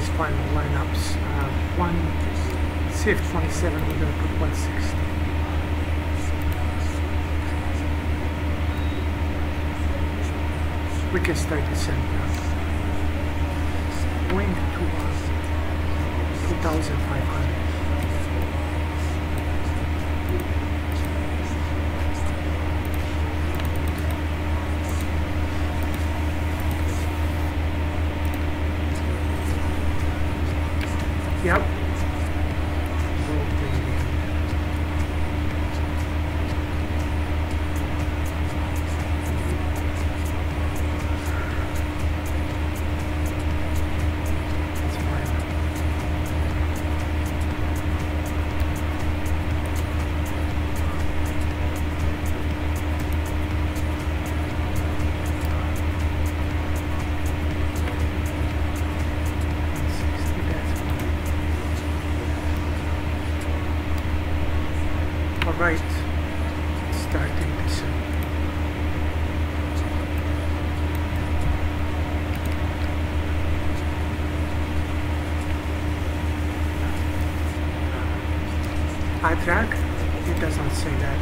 these final lineups. One CF27, we're going to put 160. We can start descent now. Wing to 2,500. Yep. Right, starting descent. High track? It does not say that.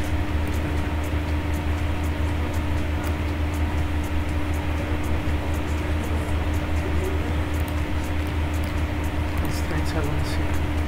Constraints I want to see.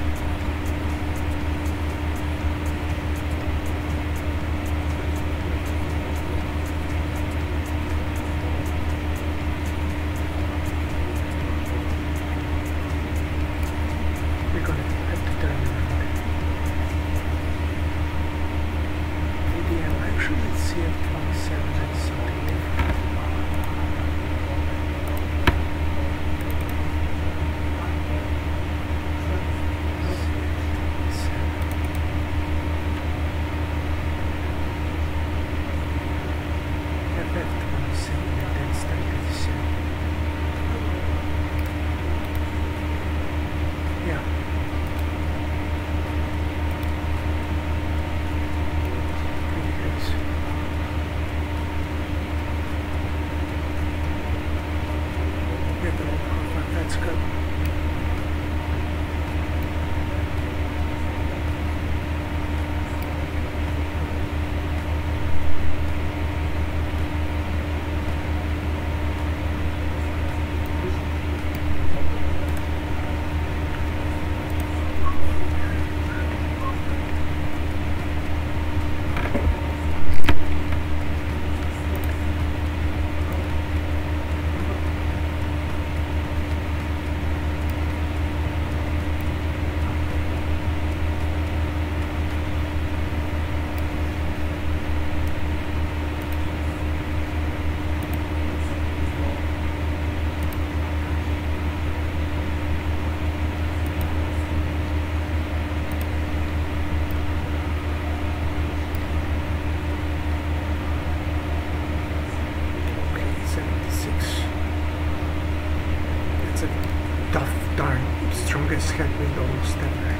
Strongest headwind almost ever.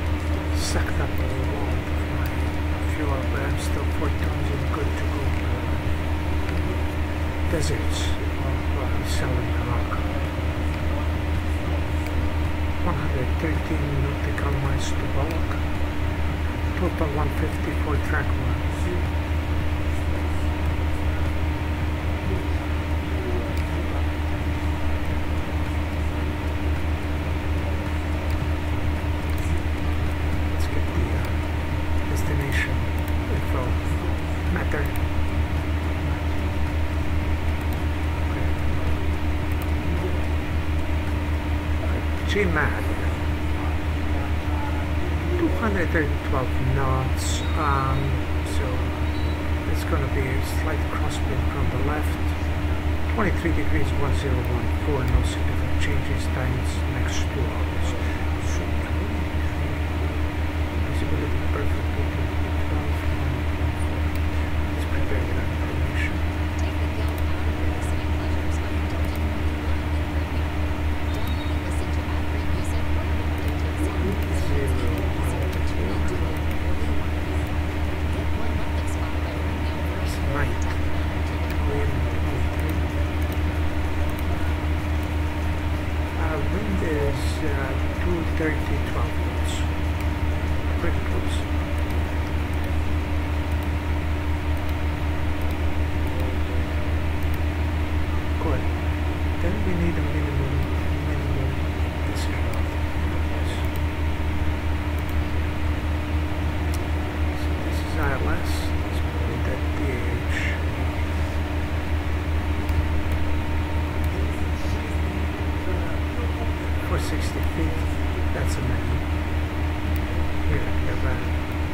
Sucked up a lot of my fuel, but I'm still 4,000 good to go. Deserts of selling rock. 113 nautical miles to bulk. Total 150 for track miles. GMad 212 knots, so it's going to be a slight crosswind from the left. 23 degrees 1014, no significant changes times next 2 hours. So visibility perfect. Let's prepare that information. Wind is 230, 12 knots. Pretty close. Good. Then we need a minimum this here. So this is ILS. Let's put that DH. For 60 feet, that's a minimum. Here, you're back.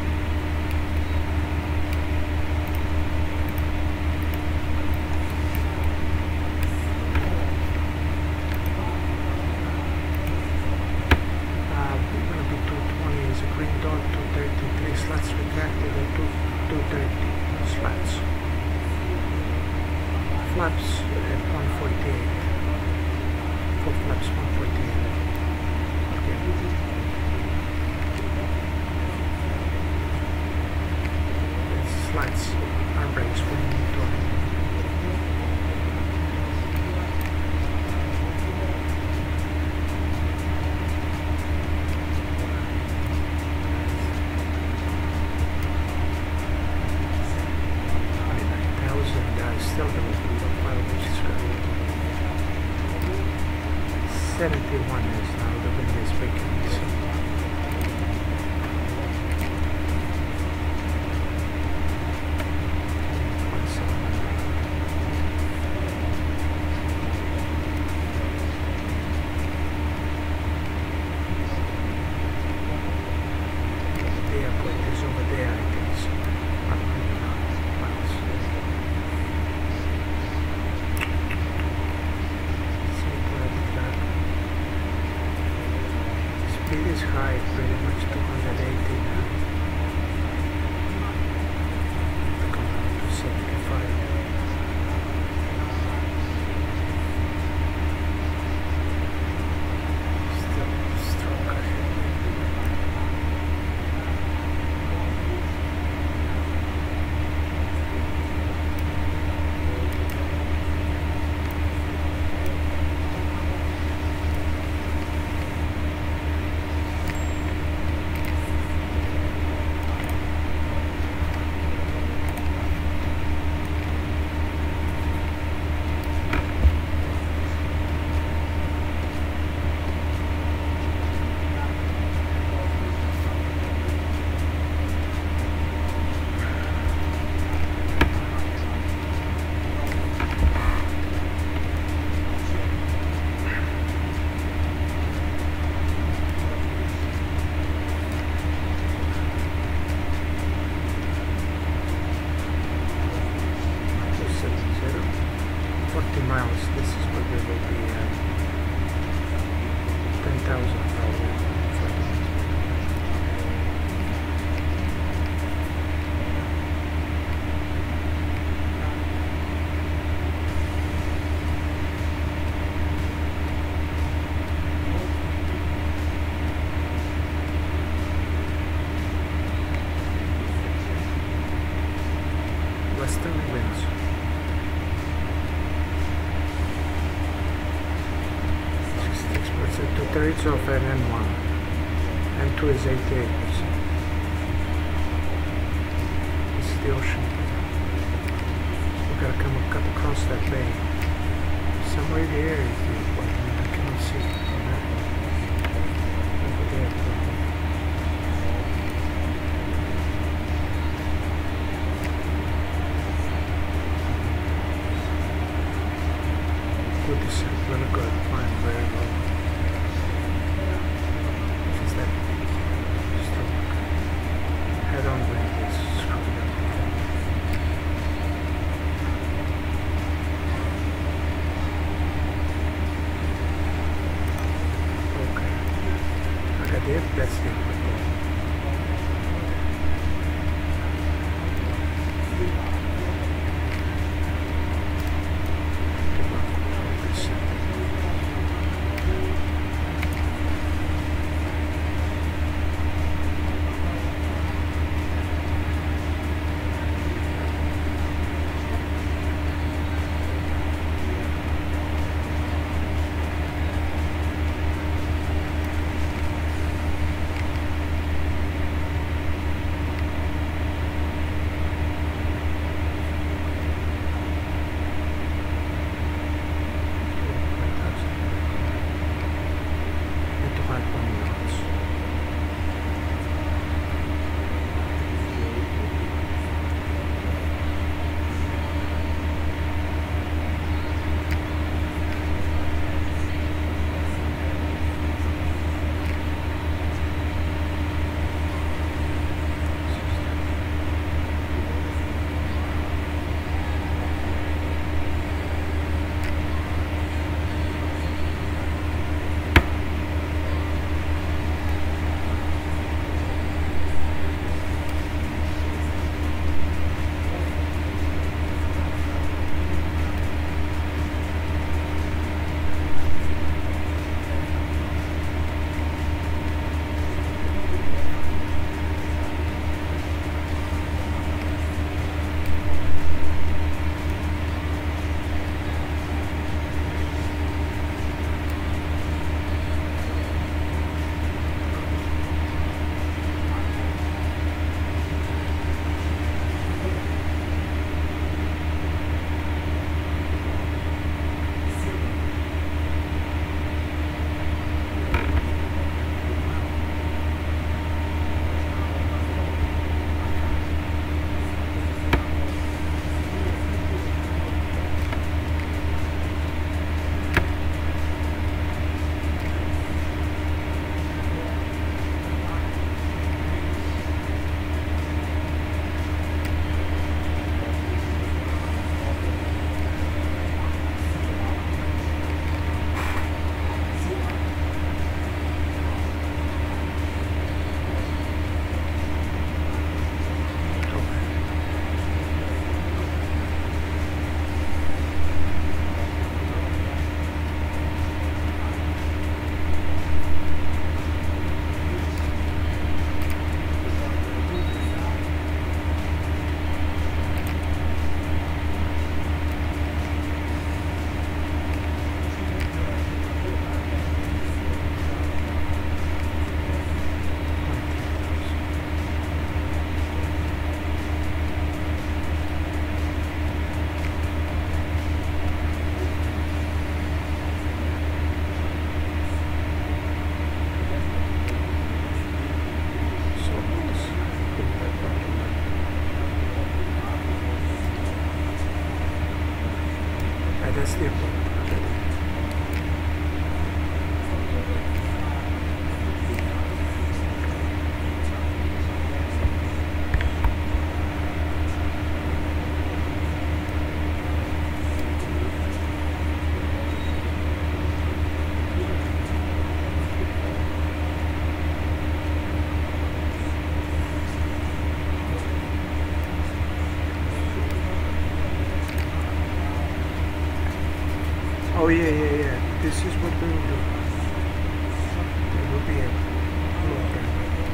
We're going to be 220 is a green dot, 233 slats retracted, or 230 slats. Flaps at 148. 4 flaps, 148. Slides, arm brakes when you need to. Still going to be a while, which is good. 71 is now, the wind is picking, so. The airport is over there, I think, so. Speed is high, pretty much 280 now. Come down to 75. Still strong ahead. Miles, this is where we will be at 10,000 probably. Western winds. 2/3 of an N1. N2 is 88%. This is the ocean. We gotta cut across that bay. Somewhere here, I cannot see. Over there. Good descent, really good. Flying very low. Head-on wind is screwed up. Okay. Agadir, that's the equipment. 651 knots. That's the apport. Oh yeah. This is what we will do. It will be a program.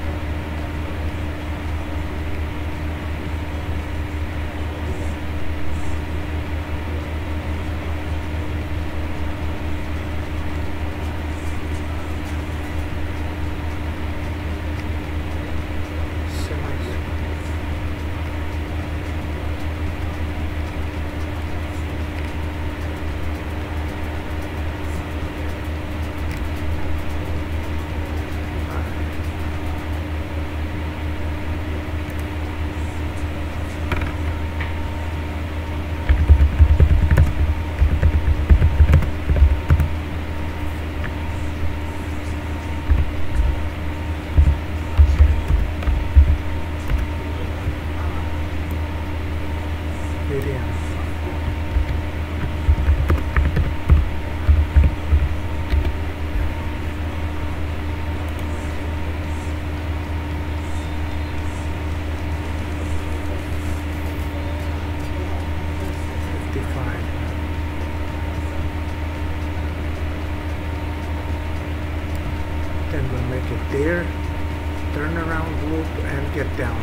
Then we'll make it there, turn around loop and get down.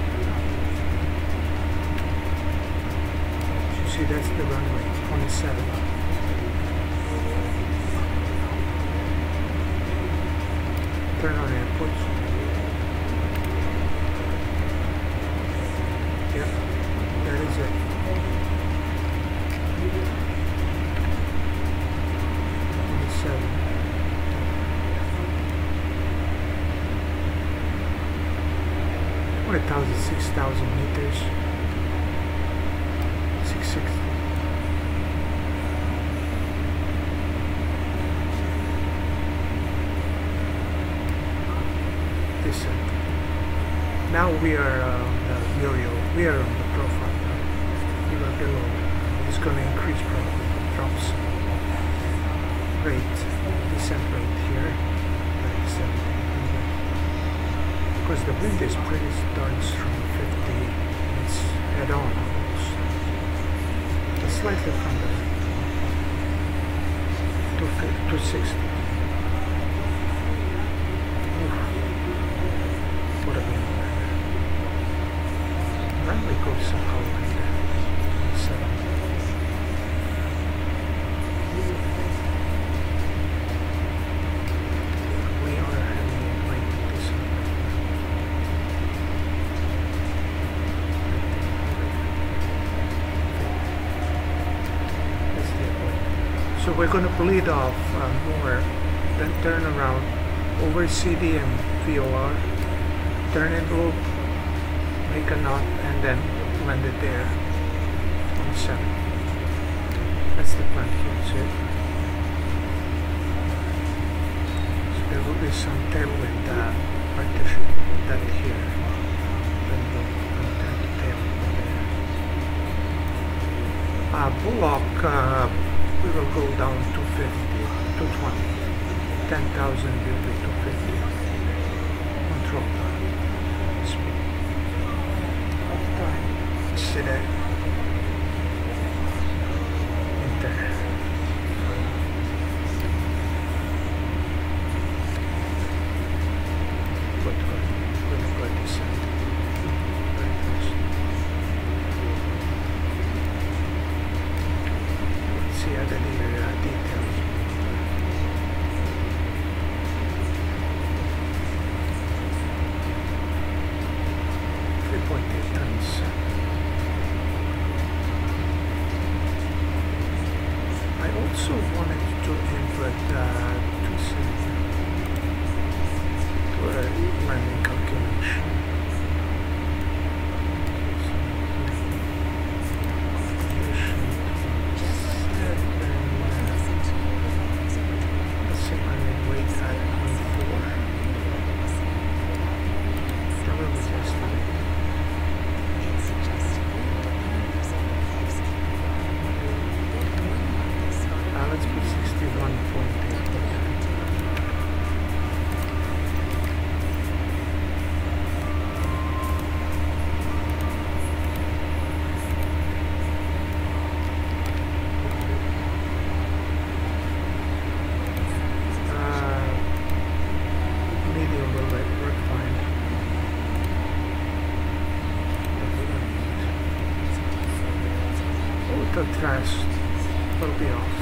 You see, that's the runway, 27. Turn on airport. Yep, that is it. 5,000, 6,000 meters. 660. Descent. Now we are on the yo-yo. We are on the profile now. We are below. It's going to increase probably. Drops. Rate. Descent rate here. Like 1700. Because the wind is pretty darn strong. 50. It's head on almost. Just slightly from the 260. What a wind. Runway goes somehow like that. 7. We are having a great descent. So we're going to bleed off more, then turn around over CD and VOR, turn in loop, make a knot, and then land it there on 7. That's the plan here, see? So there will be some tailwind partition, that here. Then we'll turn the tailwind there. Bullock, we will go down 250, 220. 10,000 will be 250. Control speed. Time. Sit there. Enter. Good. Descent. Very close. Let's see Agadir details. 3.8 tons. I also wanted to input to a landing calculation. Let's see landing weight at 0.4. That was estimated. Let's put 61.8. Medium will work fine. Auto thrust will be off.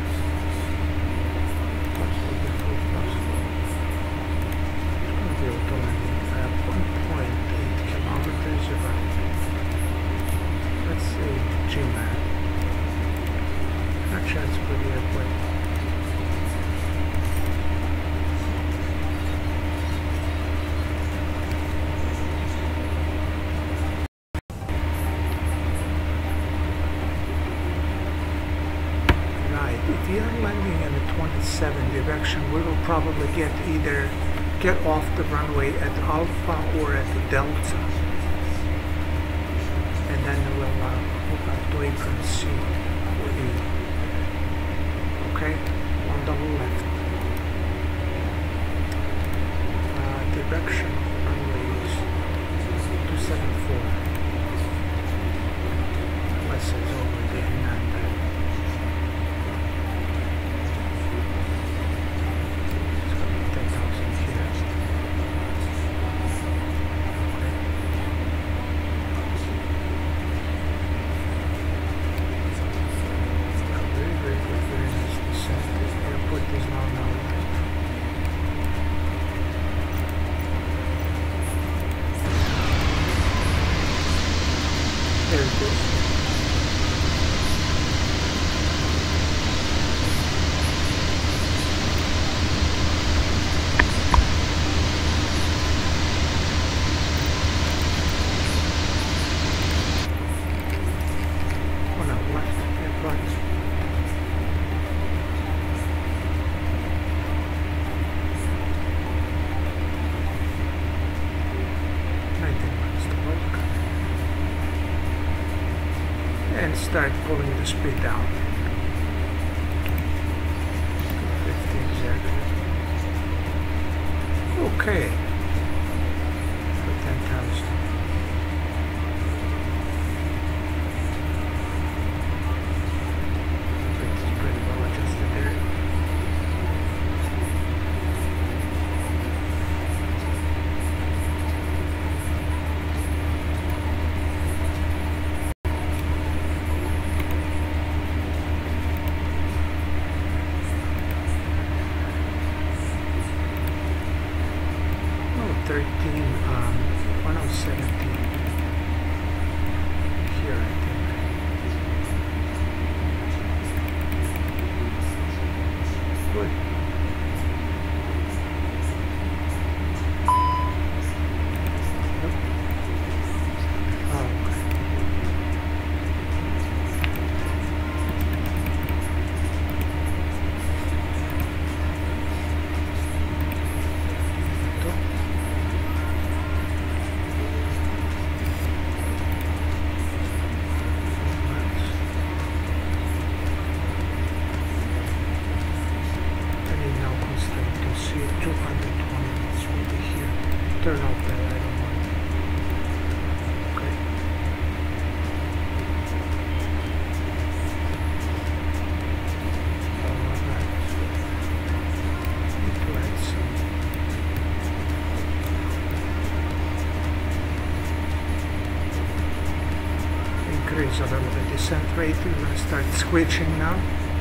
Auto landing at 1.8 kilometers around. Let's see GMad. Actually, it's pretty airplane. If we are landing in the 27 direction, we will probably get off the runway at Alpha or at the Delta, and then we'll move out to apron C or E. Okay, on the left. Direction runway is 274. Unless it's over the GMad. start pulling the speed down. 50 exactly. Okay. For 10,000. It's pretty well adjusted there. Turn off that, I don't want it. Okay. Alright. Need to add some. Increase a little the descent rate. We're going to start switching now.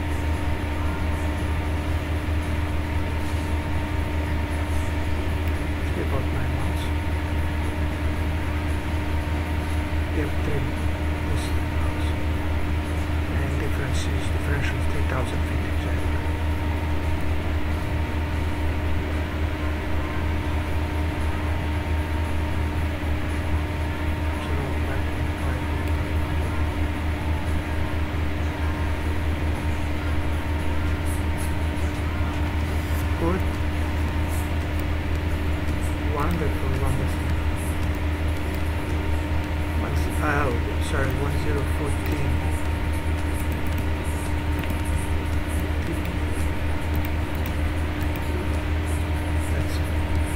About 9 miles. Yep, 3 miles. And differential is 3,000 feet exactly. So now back in 5. Good. Wonderful, wonderful. Oh, sorry, 1014. That's it.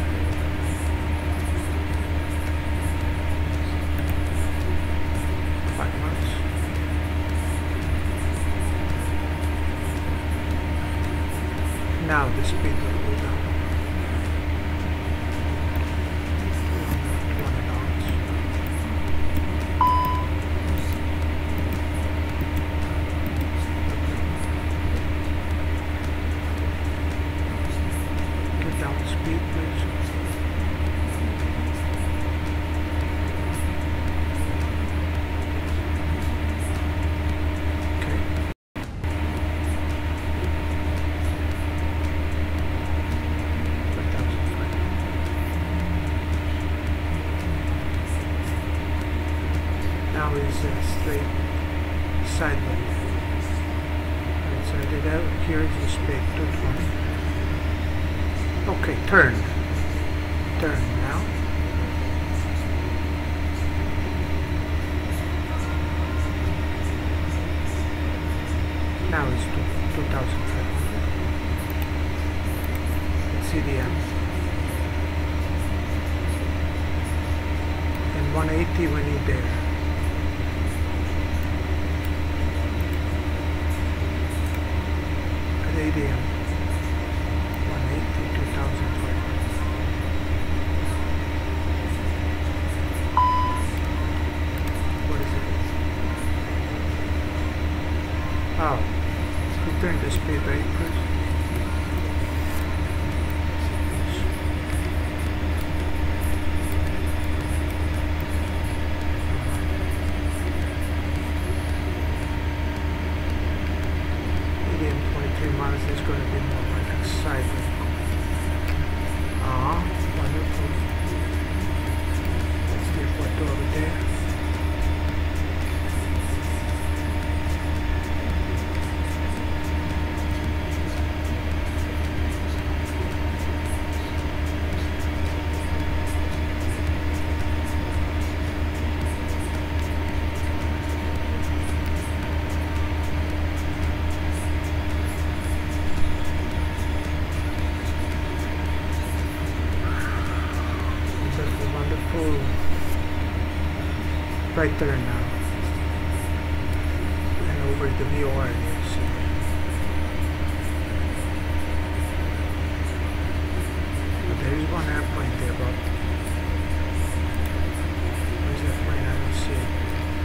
Five months. Now the speed will go down. Now is straight sideways. Right, so I did that. Here is the speed, 220. Okay, turn. Turn now. Now it's 2,500. Let's see the end. And 180 we need there. ADM 180, 2,500. What is it? Oh, return the speed rate first. right there now. And over the VOR here, so. But there is one airplane there, but where's that plane? I don't see it.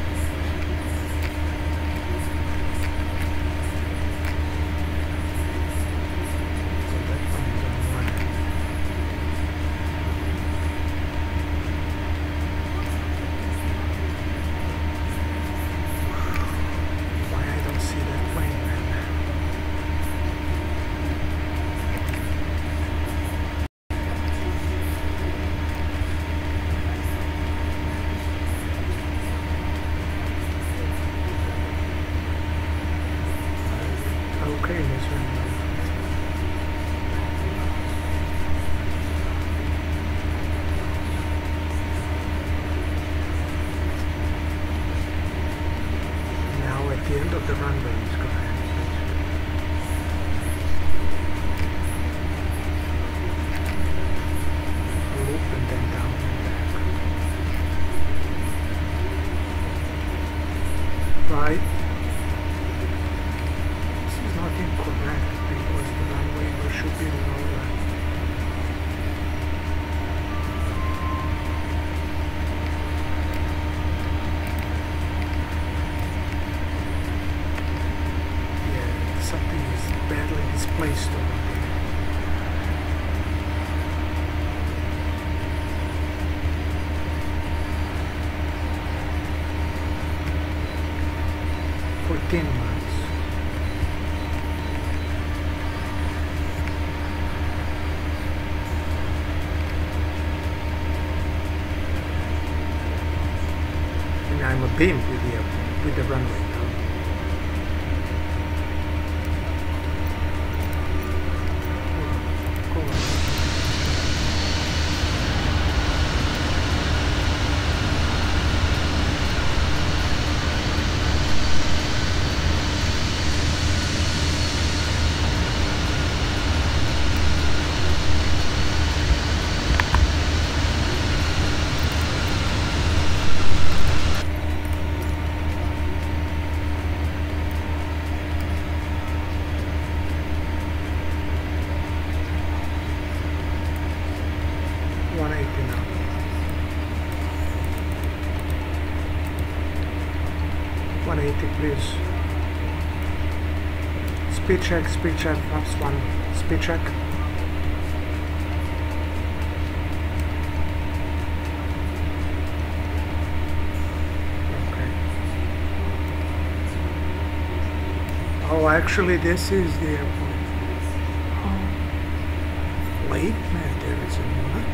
The end of the runway is going to happen. Loop and then down and back. Right. This is not incorrect because the runway should be lower. Placed over there. For 10 months. And I'm a beam with the runway now. Please. Speed check, perhaps one. Speed check. Okay. Oh, actually this is the airport. Oh. Wait, man, there is nothing.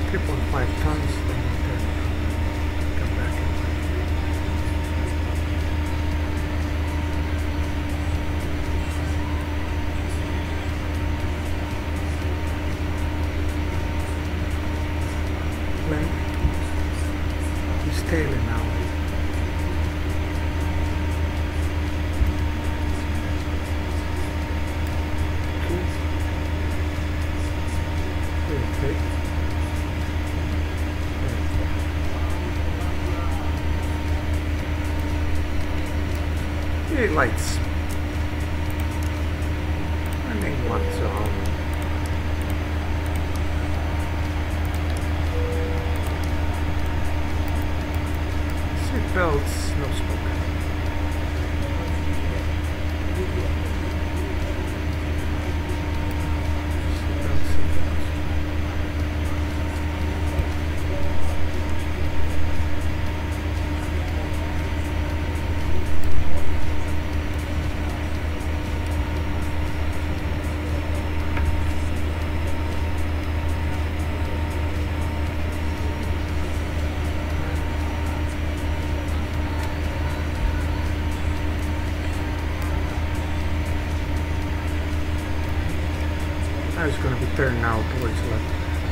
3.5 tons, then we'll come back in. Wind is tailing now. Lights. Running one zone. Seat belts, no smoke. It's going to be turned now towards left.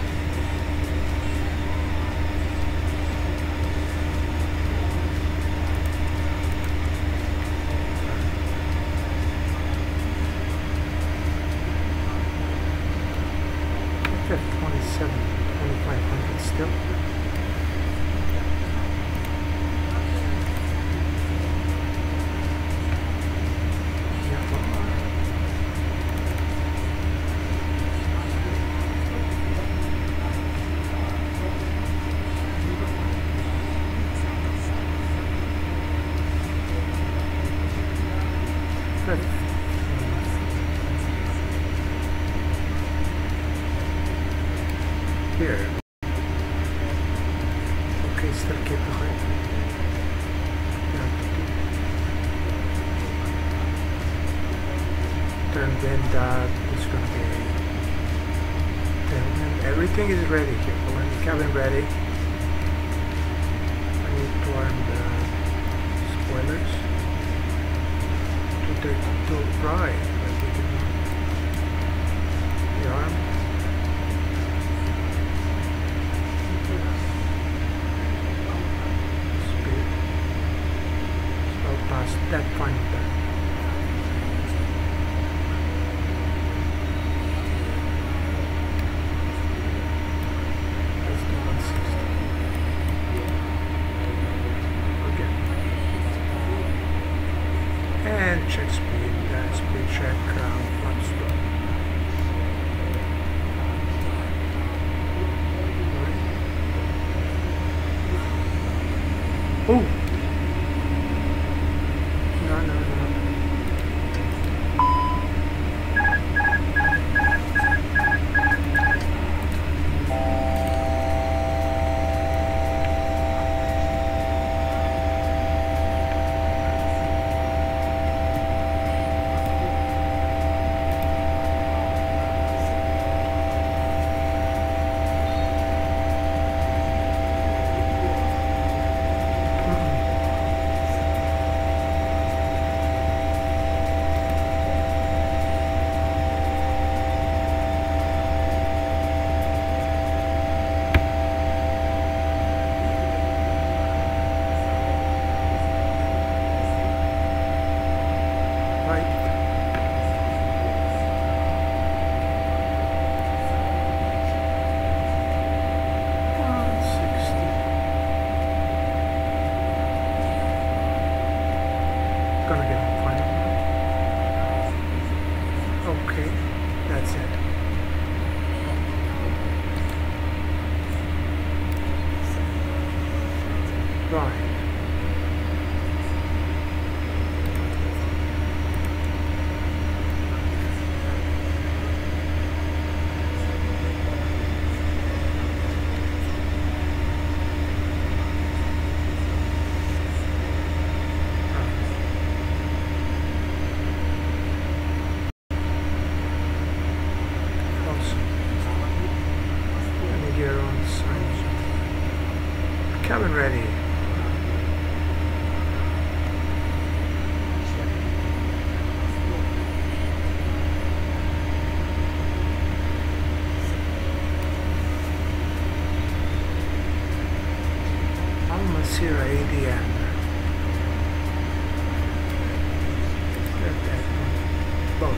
Okay, 2,500 still. Here. Okay, still keep the height. Turn wind, it's going to be tailwind. Everything is ready here. When the cabin ready. I need to arm the spoilers. To right. The arm. Past that point there. Let's do 160. Okay. And check speed, speed check, flap stop. Cabin ready. Al-Masira ADM. Both.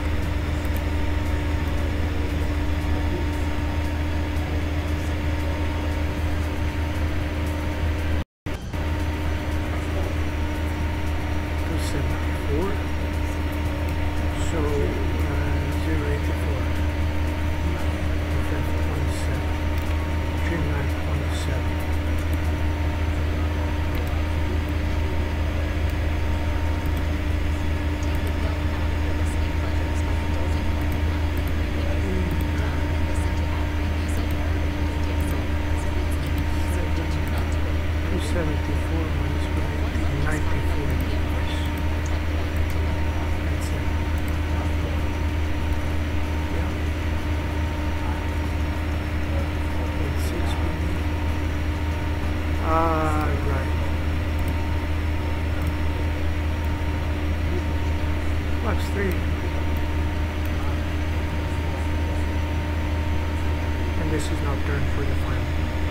And this is not turned for the final.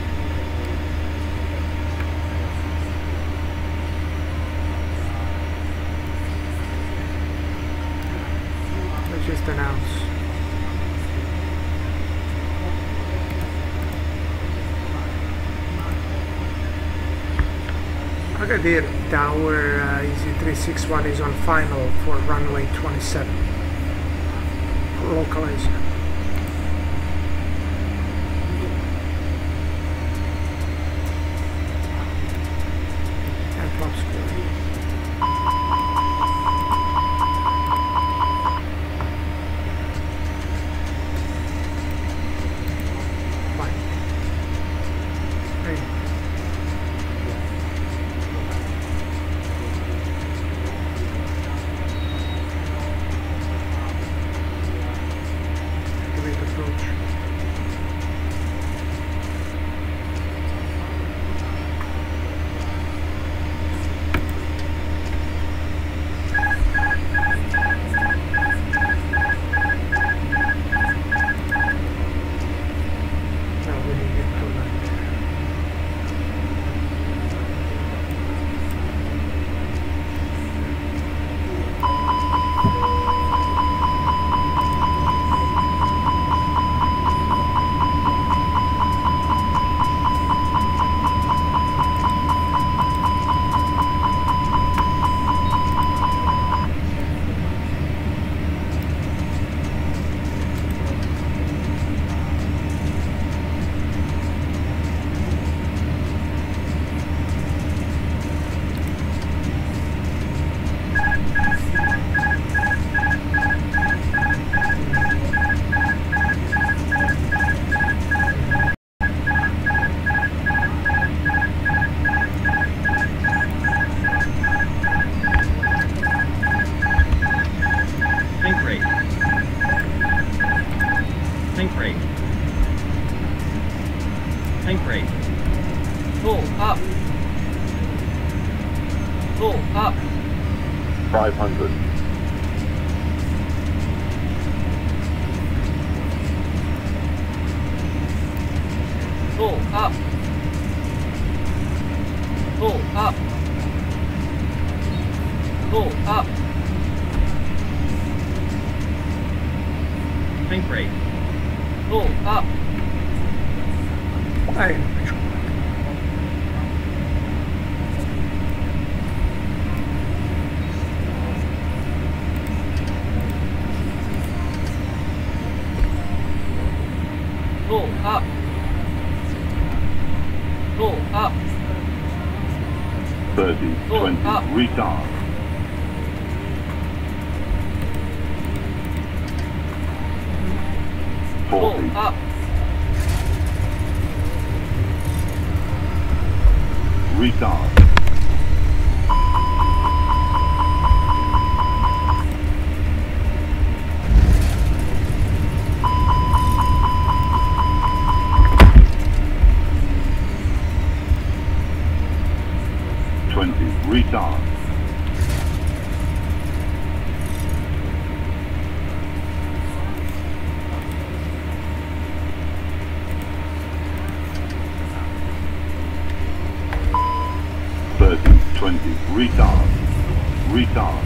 Let's just announce. Agadir Tower EZ361 is on final for runway 27. Localizer. And top score. Fine. Ready. Tank rate. Pull up. Pull up. 500. Pull up. Pull up. Pull up. Tank rate. Pull up. Hey. Pull up. Pull up. 30, Pull 20, up. retard. Pull 40, up. retard. 20. Retard. Retard.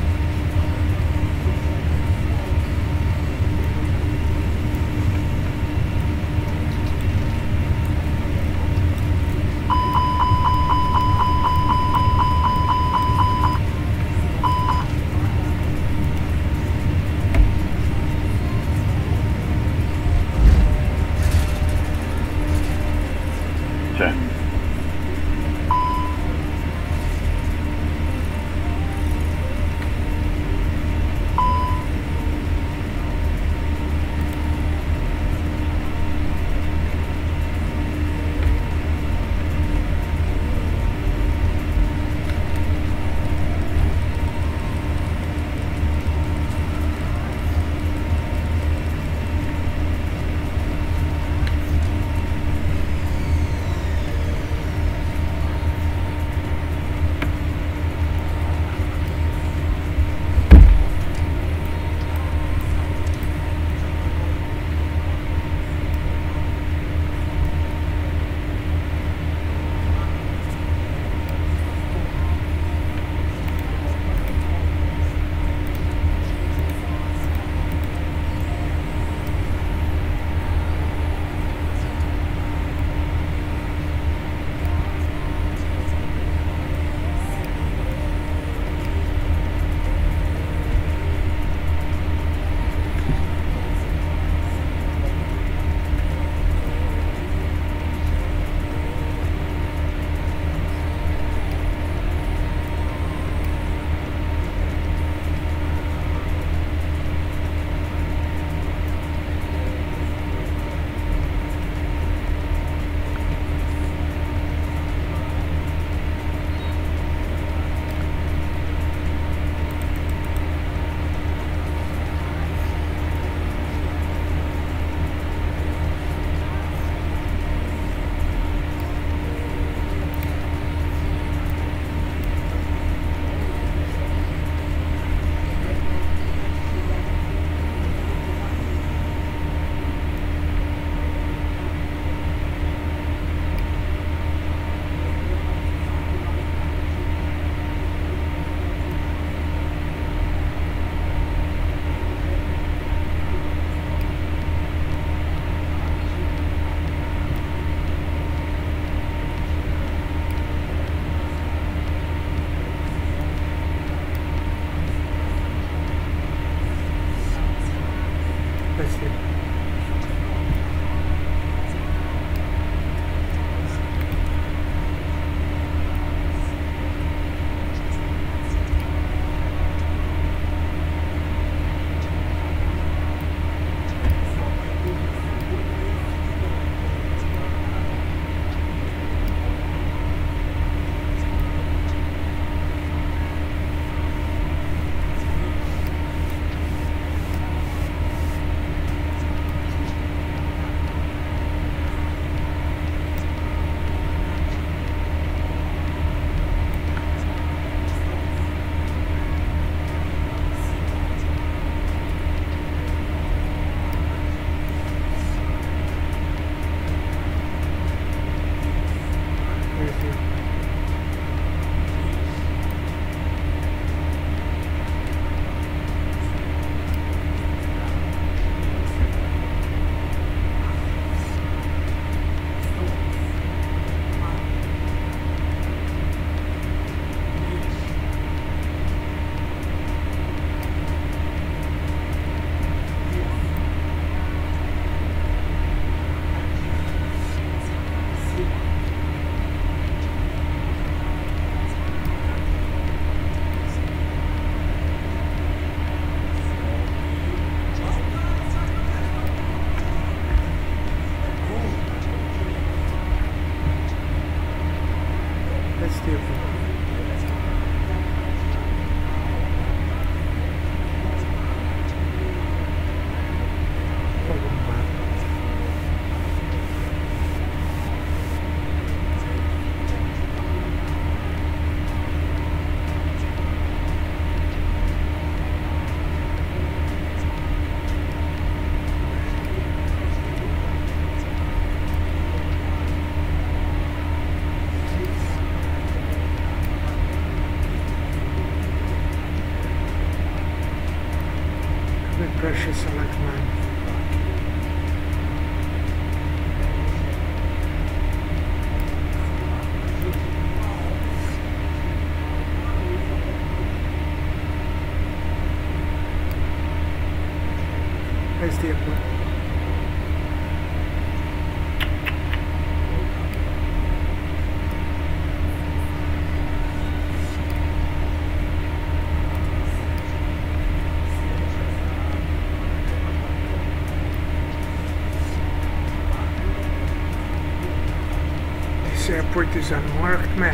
airport is unmarked, man.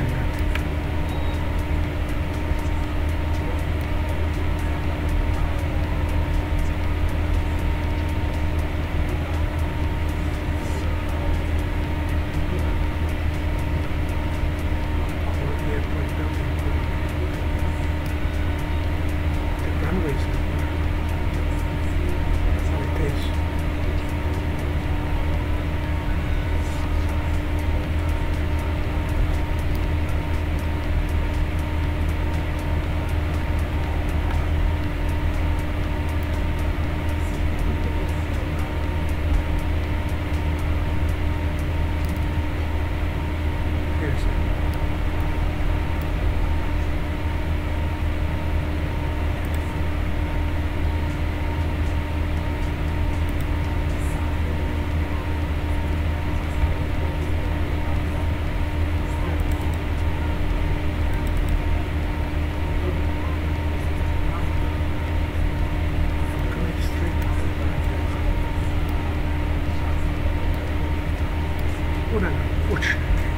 What an unfortunate thing.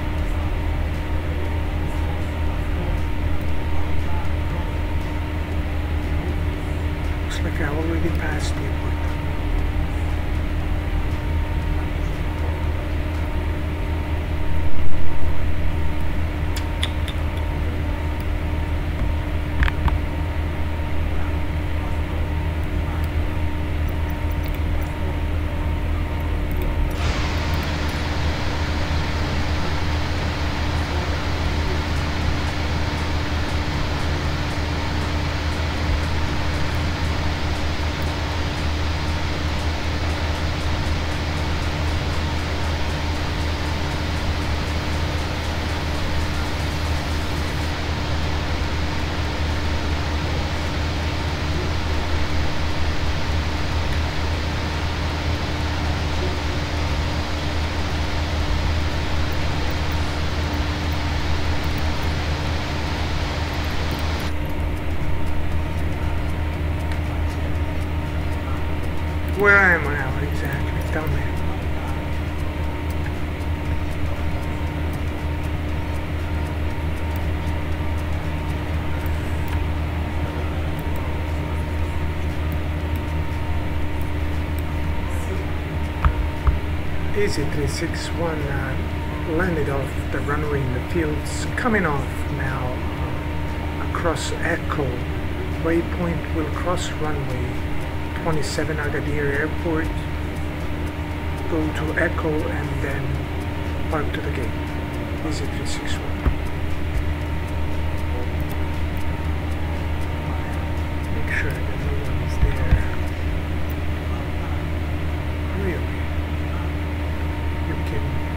Looks like I already passed the appointment. Where am I now exactly? Tell me. Easy 361 landed off the runway in the fields, coming off now across Echo. Waypoint will cross runway 27 Agadir Airport, go to Echo and then park to the gate. Easy 361. Make sure that no one is there. Really? You're kidding me.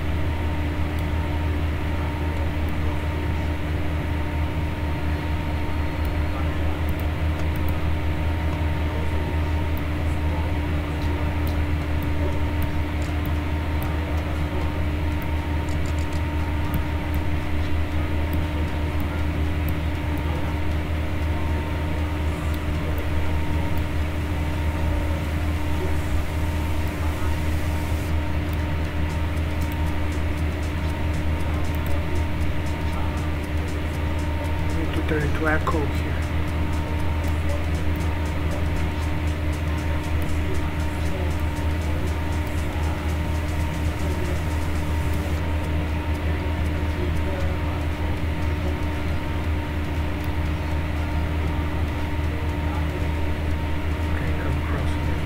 Turn into Echo here. Okay, come across here.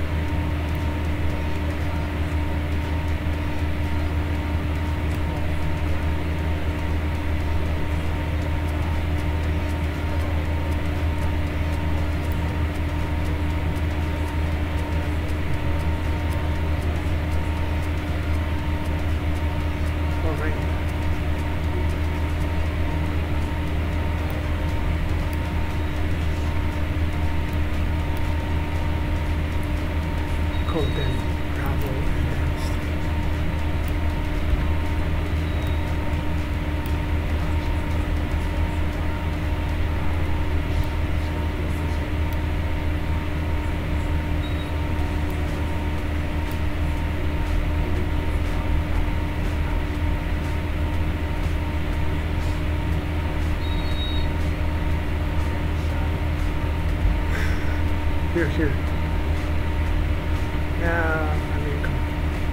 here. Yeah, I mean, come on.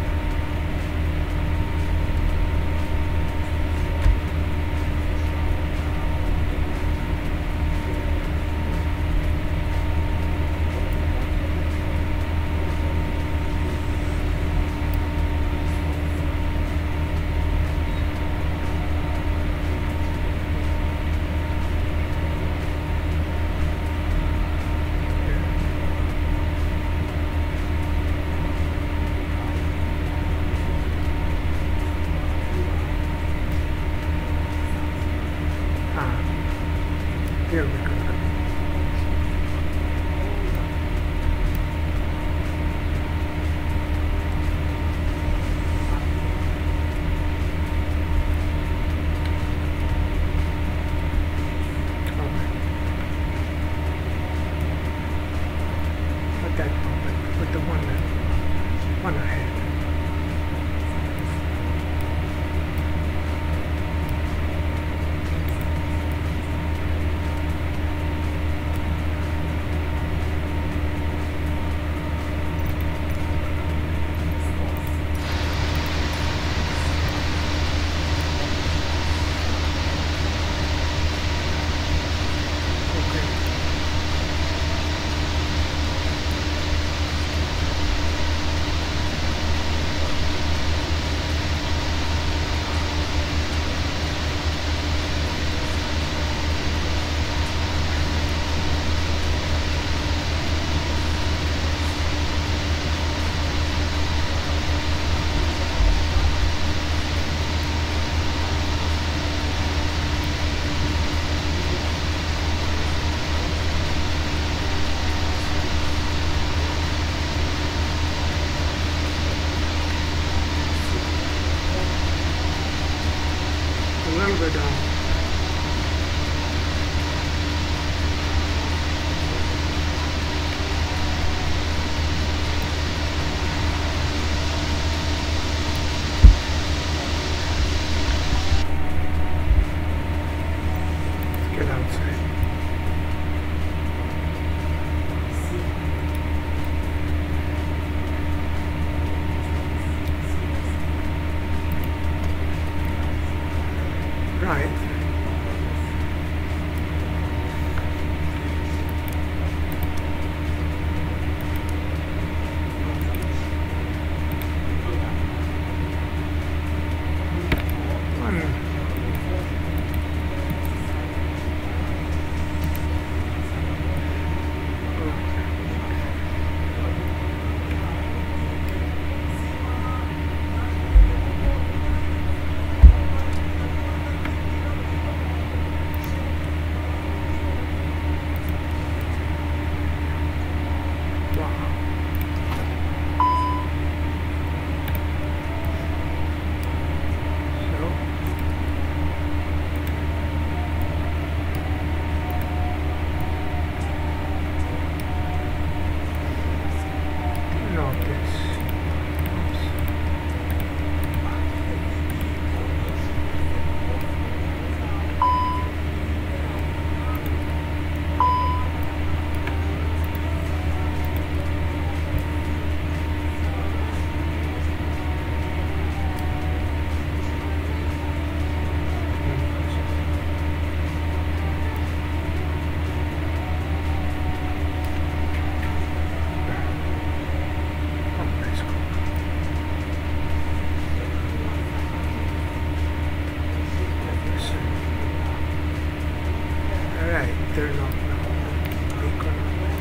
Here we go. Not that one, but the one ahead. A little bit down. Let's get outside. Right. Turn off now. Beacon.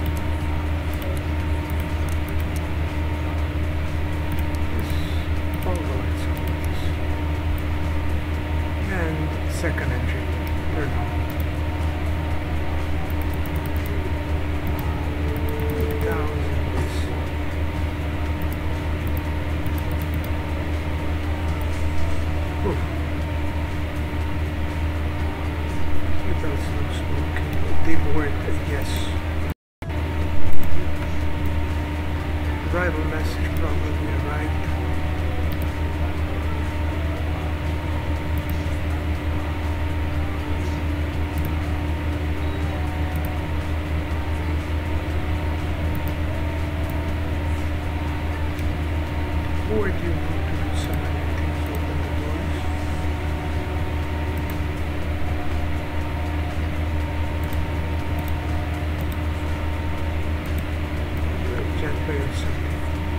All the lights on this. And second entry. Turn on. Yes. Arrival message probably arrived. Where do you want to do so many things? Open the doors. Jetway or something.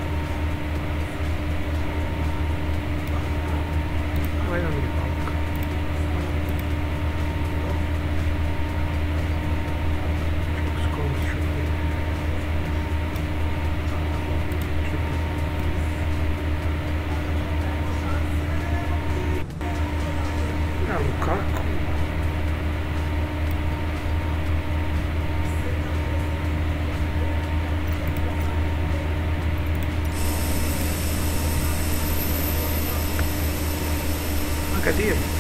Why don't we bulk? Trucks going through here. Cargo. Agadir.